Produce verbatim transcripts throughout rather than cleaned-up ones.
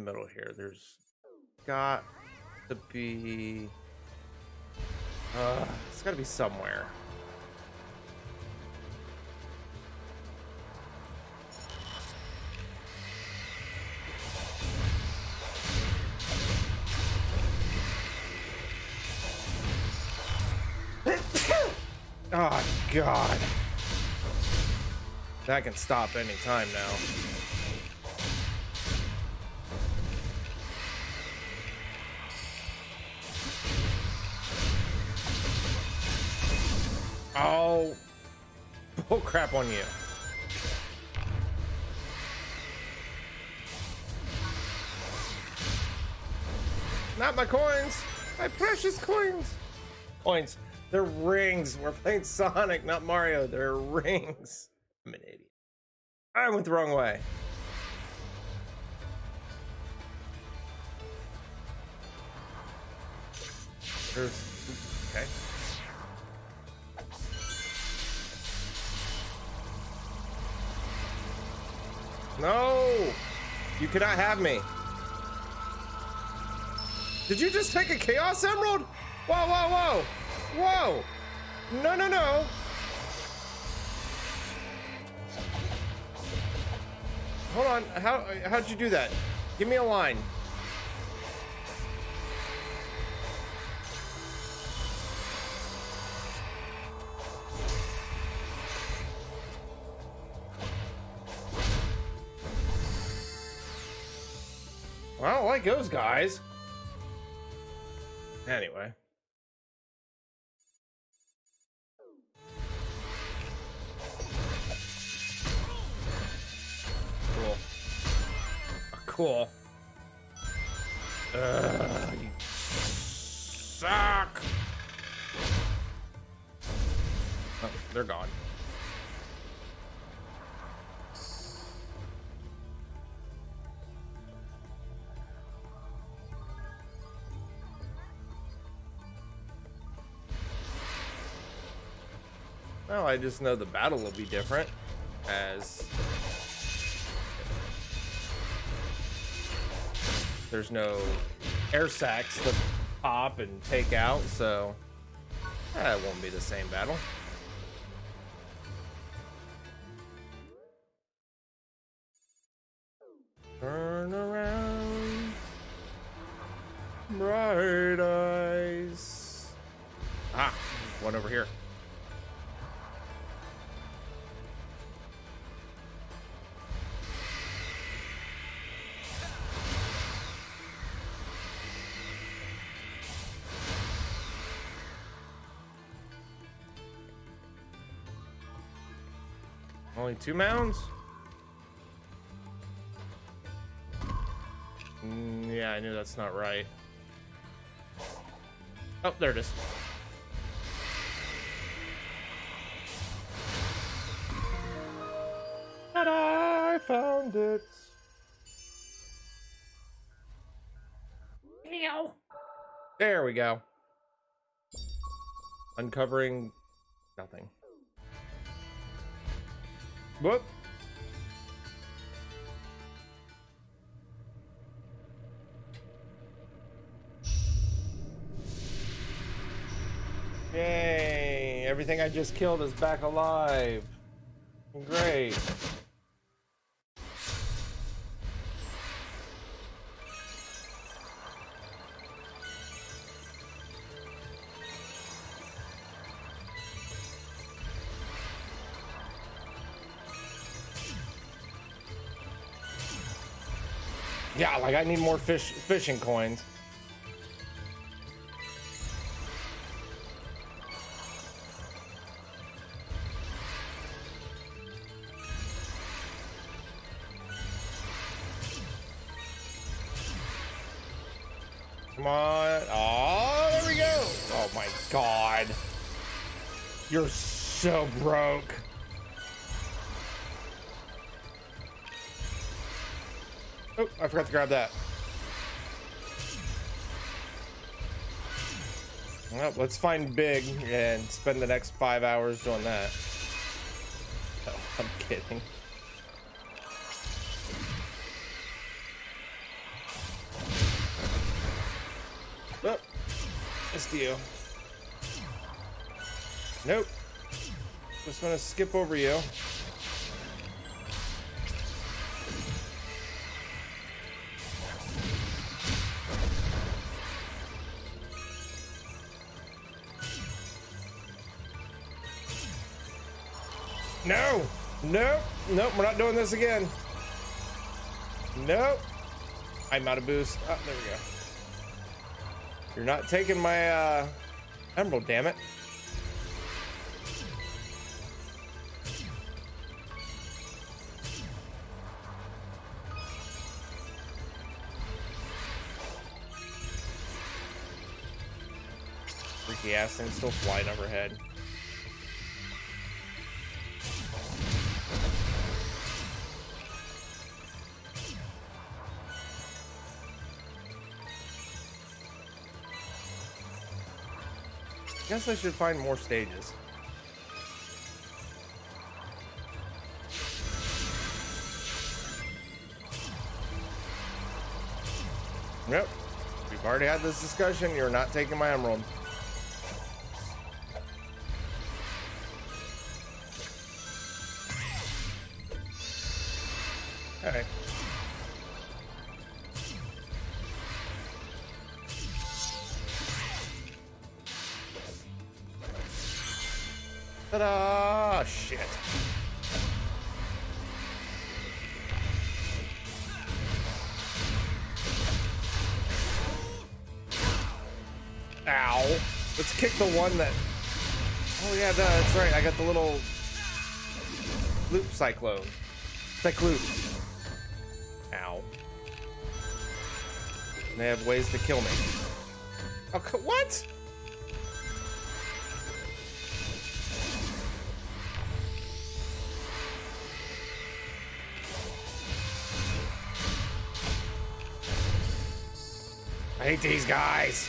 middle here. There's got to be... Uh, it's got to be somewhere. Oh, God. That can stop any time now. Oh, bull crap on you. Not my coins. My precious coins. Coins. They're rings. We're playing Sonic, not Mario. They're rings. I'm an idiot. I went the wrong way. There's... Okay. No! You cannot have me. Did you just take a Chaos Emerald? Whoa, whoa, whoa! Whoa! No, no, no! Hold on. How how'd you do that? Give me a line. Well, I don't like those guys. Anyway. Cool. Oh, cool. Ugh, you suck. Oh, they're gone. Well, I just know the battle will be different as there's no air sacs to pop and take out, so that won't be the same battle. Turn around, bright eyes. Ah, one over here. Only two mounds? Mm, yeah, I knew that's not right. Oh, there it is. And I found it. There we go. Uncovering nothing. Whoop. Yay, everything I just killed is back alive. Great. Yeah, like I need more fish fishing coins. Come on. Oh, there we go. Oh my God. You're so broke. Oh, I forgot to grab that. Well, let's find Big and spend the next five hours doing that. Oh, I'm kidding. next to you. Nope. Just gonna skip over you. No! Nope! Nope, we're not doing this again. Nope. I'm out of boost. Oh, there we go. You're not taking my uh, emerald, damn it. Freaky ass thing still flying overhead. Guess I should find more stages. Yep, we've already had this discussion. You're not taking my emerald. All right. Ta-da! Shit. Ow. Let's kick the one that... Oh yeah, that's right. I got the little loop cyclone. Cycloop. Ow. They have ways to kill me. Oh, what? I hate these guys.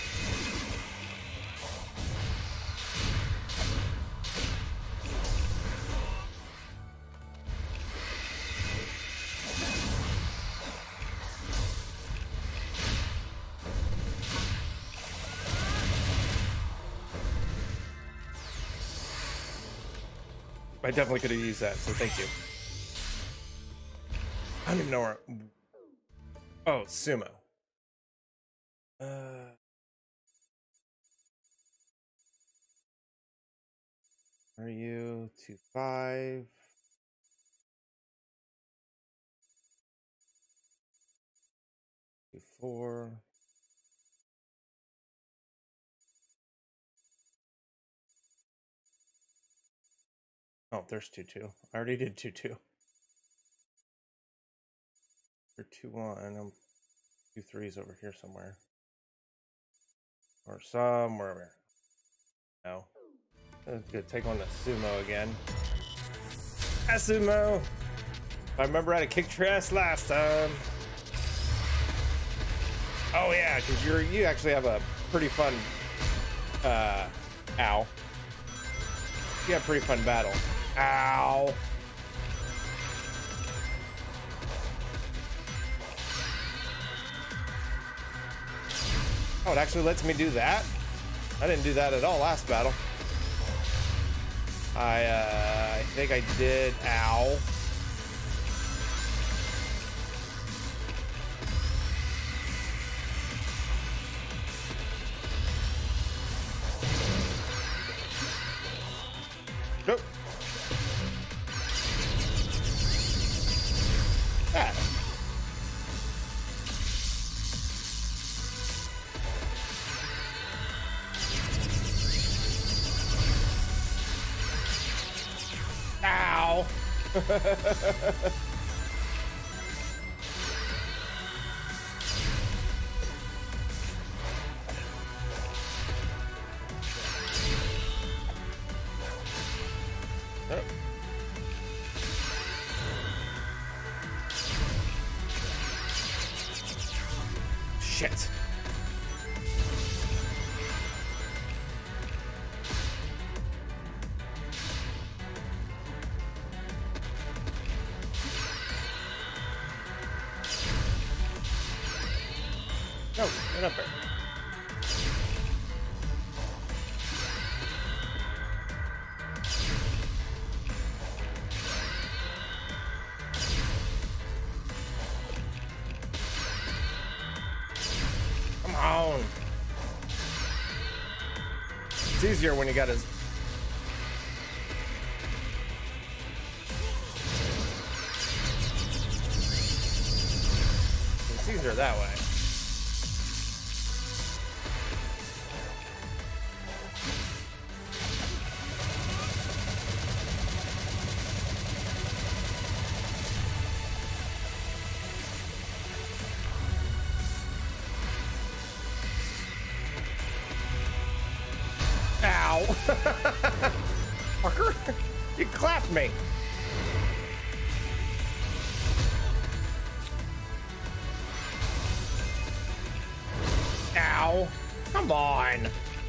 I definitely could have used that, so thank you. I don't even know where... Oh, sumo. Uh... Are you two five? Two four. Oh, there's two two. I already did two two. Or two one. I'm two threes over here somewhere. Or somewhere. No. I'm gonna take on the sumo again. Ah, sumo! I remember how to kick your ass last time. Oh yeah, because you're you actually have a pretty fun uh ow. You have a pretty fun battle. Ow. Oh, it actually lets me do that? I didn't do that at all last battle. I, uh, I think I did. Ow. Nope. Ah. Ow. Oh. Shit. No, get up there. It's easier when you got his. It's easier that way. Fucker, you clapped me. Ow. Come on.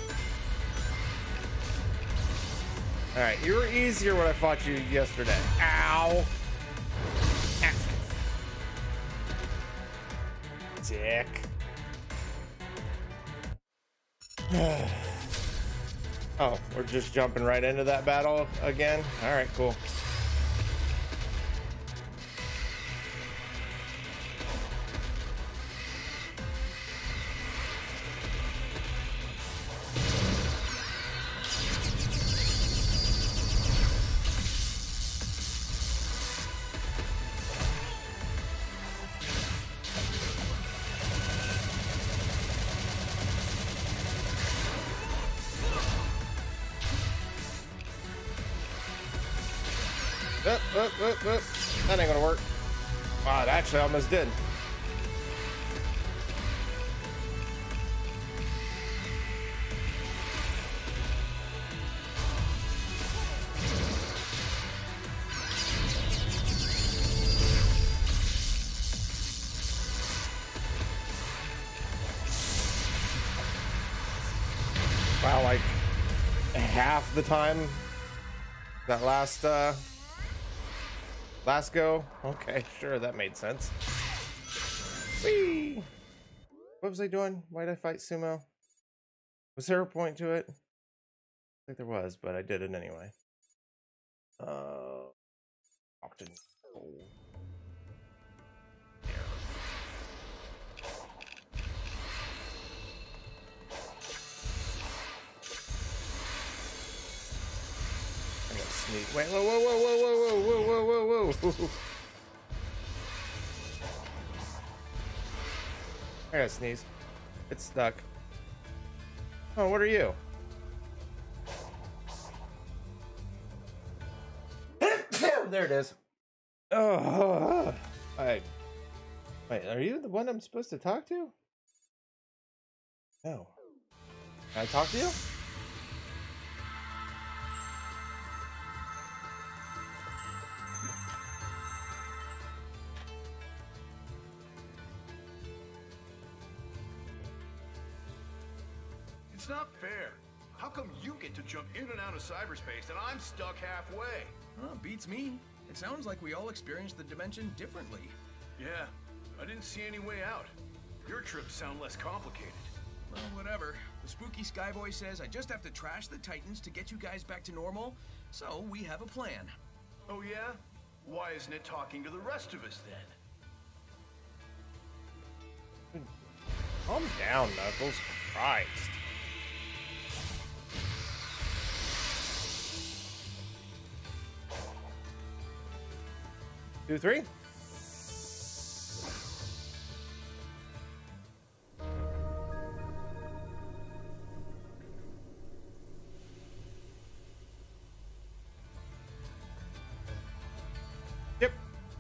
All right, you were easier when I fought you yesterday. Ow. Ah. Dick. Oh, we're just jumping right into that battle again? All right, cool. Uh, uh, uh, uh. That ain't gonna work. Wow, it actually almost did. Wow, like half the time that last uh last go. Okay, sure, that made sense. Whee! What was I doing? Why did I fight sumo? Was there a point to it? I think there was, but I did it anyway. Uh often oh. Sneak. Wait, whoa, whoa, whoa, whoa, whoa, whoa, whoa, whoa, whoa, whoa. I gotta sneeze. It's stuck. Oh, what are you? There it is. Oh, I. Wait, are you the one I'm supposed to talk to? No. Can I talk to you? It's not fair. How come you get to jump in and out of cyberspace and I'm stuck halfway? Well, beats me. It sounds like we all experience the dimension differently. Yeah, I didn't see any way out. Your trips sound less complicated. Well, whatever. The spooky Skyboy says I just have to trash the Titans to get you guys back to normal, so we have a plan. Oh yeah? Why isn't it talking to the rest of us then? Calm down, Knuckles. Christ. Two, three. Yep.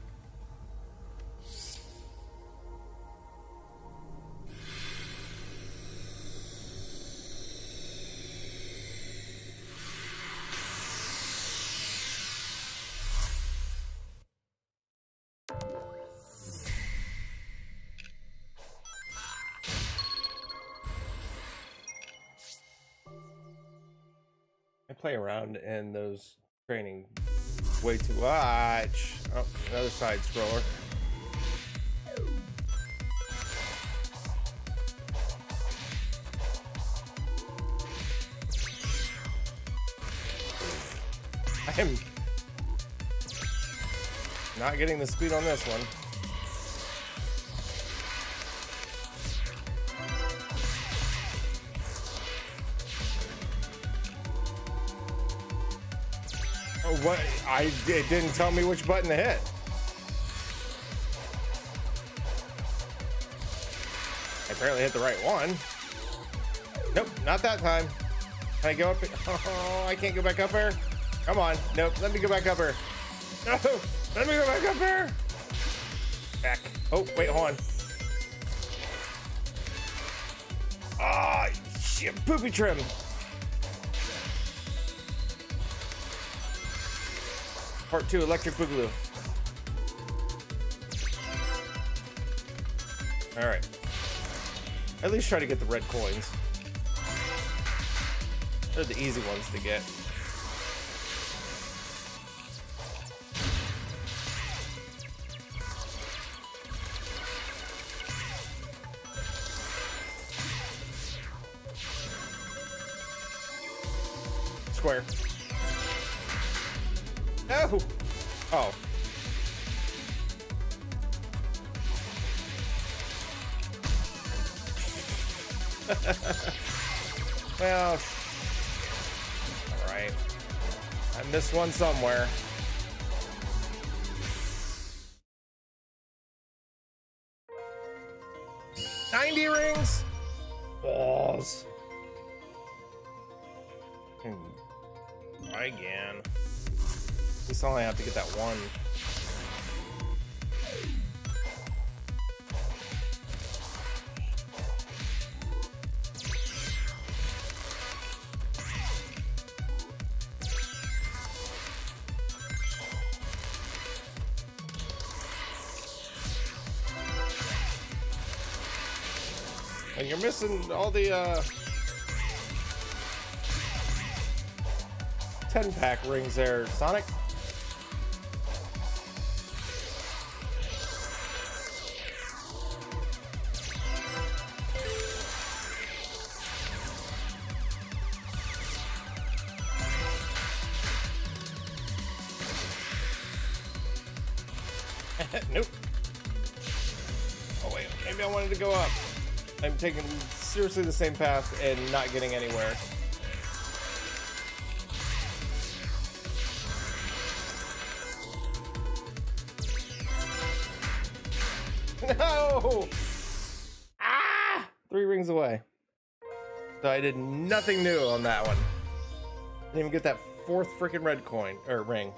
I play around in those training way too much. Oh, another side scroller. I am not getting the speed on this one. Oh, what? I it didn't tell me which button to hit. I apparently hit the right one. Nope, not that time. Can I go up? Oh, I can't go back up here. Come on. Nope. Let me go back up here. No. Let me go back up here. Back. Oh, wait, hold on. Ah, oh, shit. Poopy trim. Part two, electric boogaloo. All right. At least try to get the red coins. They're the easy ones to get. Square. No. Oh. Well, all right. I missed one somewhere. ninety rings. Balls. Hmm. Try again. At least I only have to get that one. And you're missing all the uh, ten pack rings there, Sonic. Nope. Oh wait, maybe I wanted to go up. I'm taking seriously the same path and not getting anywhere. No! Ah! Three rings away. So I did nothing new on that one. Didn't even get that fourth freaking red coin or ring.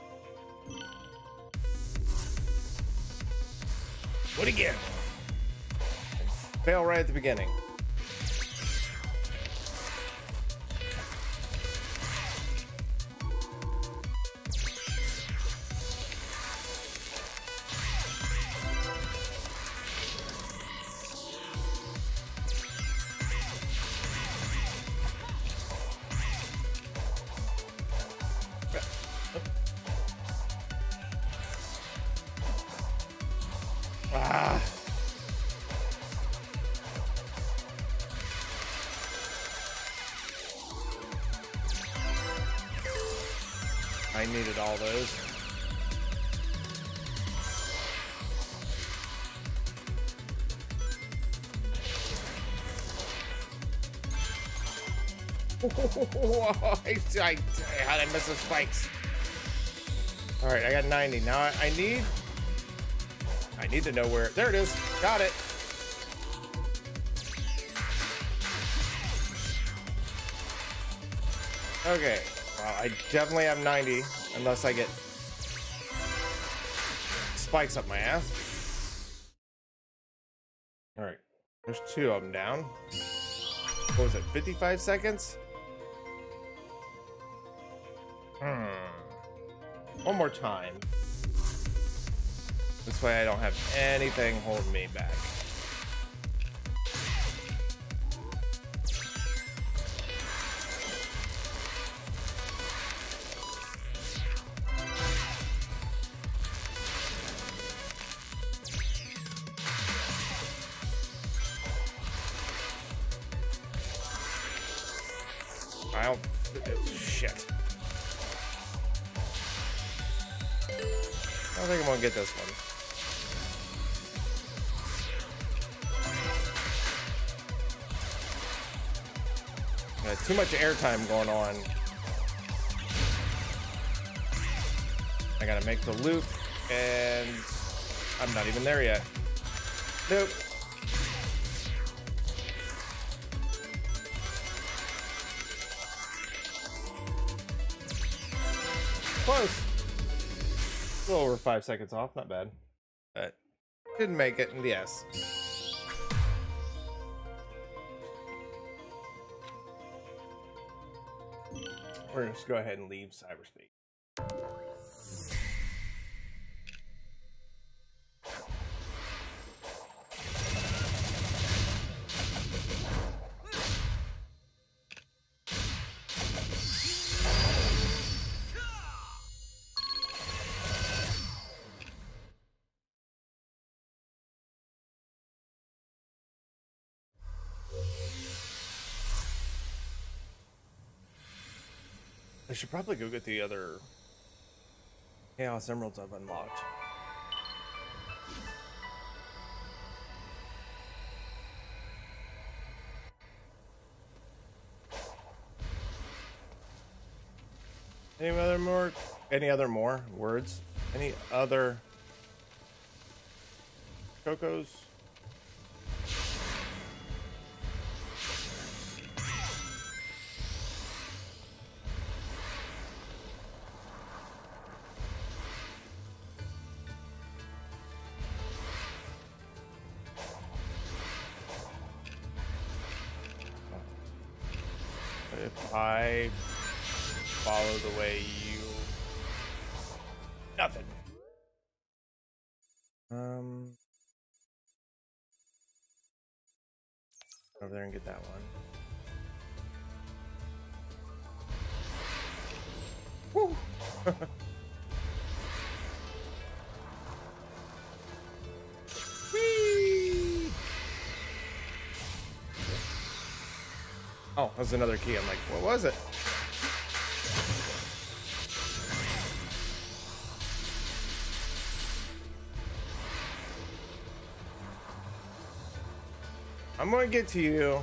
What again? Fail right at the beginning. Ah. I needed all those. I, I, how did I miss the spikes? All right, I got ninety. Now I, I need, I need to know where. There it is. Got it. Okay. Well, I definitely have ninety, unless I get spikes up my ass. All right, there's two of them down. What was it, fifty-five seconds? Hmm. One more time. This way I don't have anything holding me back. I don't. Shit. I don't think I'm gonna get this one. Got too much airtime going on. I gotta make the loop, and I'm not even there yet. Nope. Close. A little over five seconds off, not bad. But didn't make it in the S. We're gonna just go ahead and leave cyberspace. I should probably go get the other Chaos Emeralds I've unlocked. Any other more? Any other more words? Any other Chocos? If I follow the way you... Nothing. Um... Over there and get that one. Woo! Whee! Oh, that was another key. I'm like, what was it? I'm gonna get to you.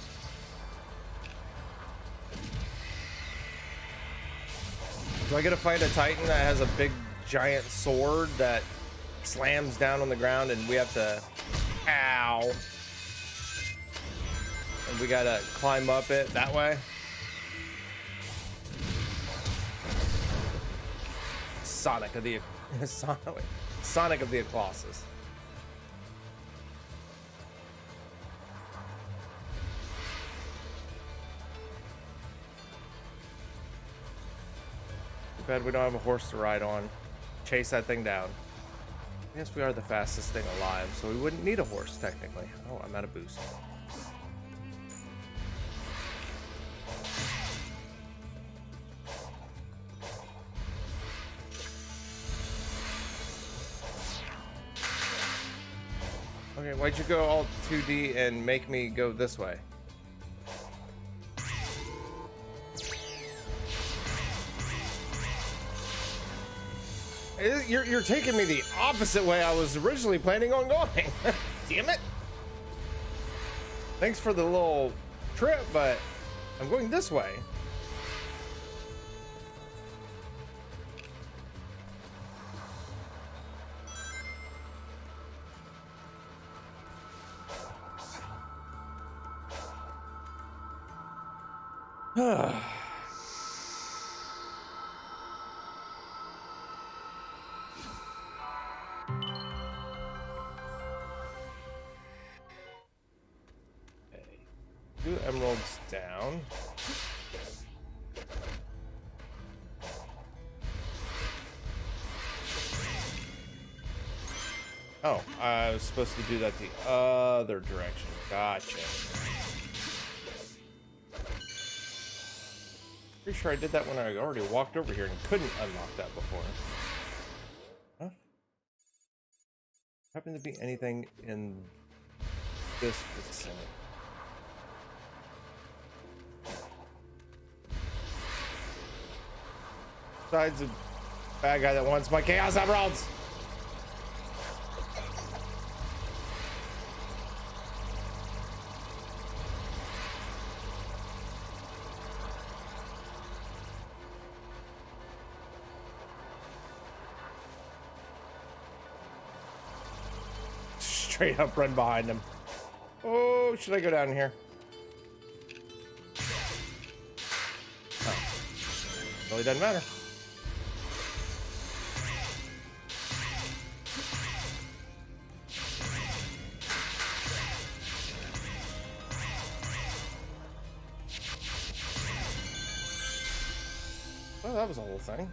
Do I get to fight a Titan that has a big giant sword that slams down on the ground and we have to... Ow. And we gotta climb up it that way? Sonic of the... Sonic, Sonic of the Colossus. Too bad we don't have a horse to ride on. Chase that thing down. I guess we are the fastest thing alive, so we wouldn't need a horse, technically. Oh, I'm out of boost. Okay, why'd you go all two D and make me go this way? You're, you're taking me the opposite way I was originally planning on going. Damn it. Thanks for the little trip, but I'm going this way. Two emeralds down. Oh, I was supposed to do that the other direction. Gotcha. Pretty sure I did that when I already walked over here and couldn't unlock that before. Huh? Happened to be anything in this vicinity? Besides a bad guy that wants my Chaos Emeralds. straight up run behind him. Oh, should I go down here? Oh. Really doesn't matter. Oh, that was a whole thing.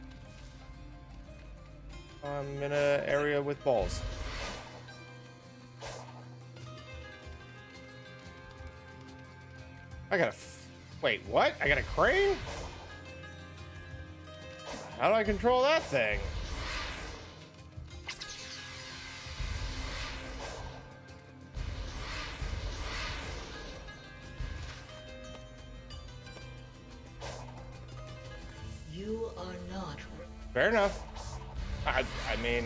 I'm in an area with balls. I got a... F Wait, what? I got a crane? How do I control that thing? You are not. Fair enough. I, I mean...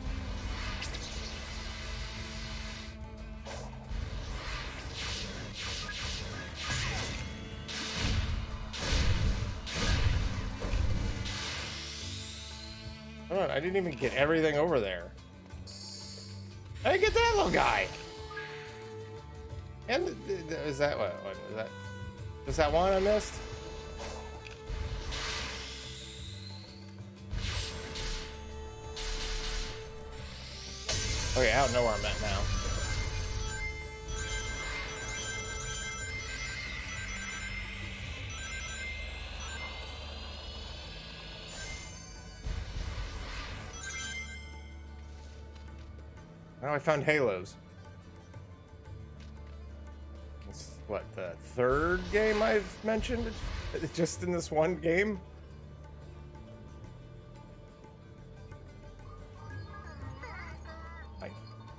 Hold on, I didn't even get everything over there. I didn't get that little guy. And th th is that what? What is that? Was that one I missed? Okay, I don't know where I'm at now. Now I found halos. It's what, the third game I've mentioned just in this one game? Hi.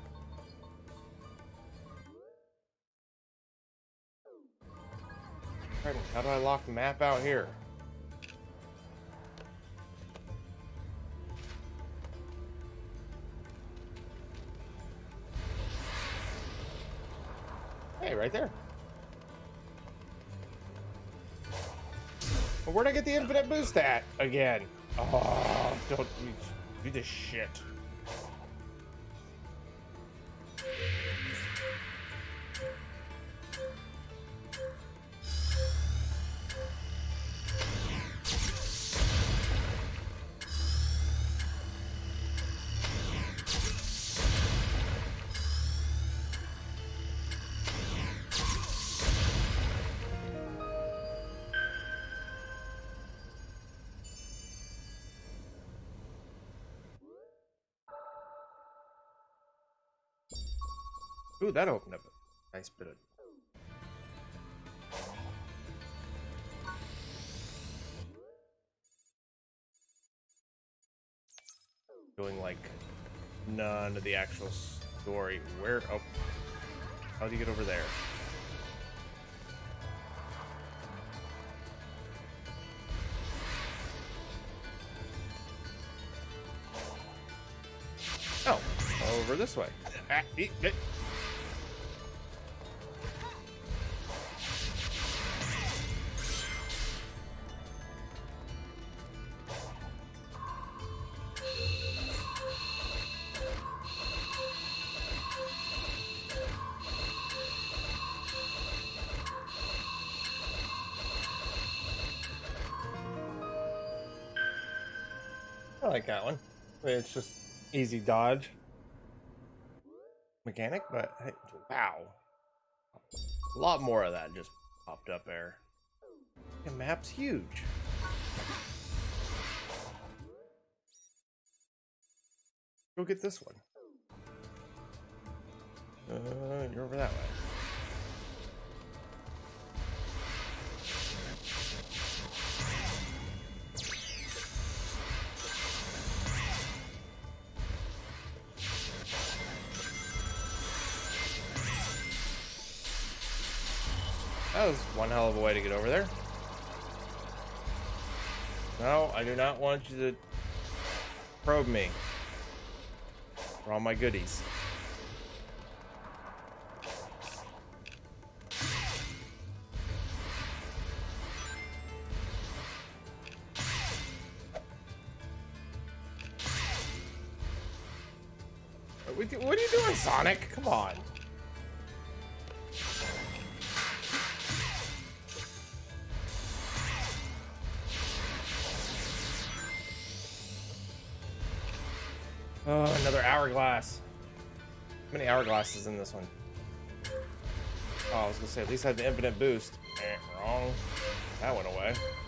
How do I lock map out here? Hey, right there. Well, where'd I get the infinite boost at again? Oh, don't do this shit. Ooh, that opened up a nice bit of... Doing like none of the actual story. Where? Oh, how do you get over there? Oh, over this way. Ah, eat, eat. I like that one. It's just easy dodge mechanic, but hey, wow. A lot more of that just popped up there. The map's huge. Go get this one. Uh, you're over that way. That was one hell of a way to get over there. No, I do not want you to probe me for all my goodies. Oh. What are you doing, Sonic? Come on. Oh, another hourglass. How many hourglasses in this one? Oh, I was gonna say at least I had the infinite boost. Eh, wrong. That went away.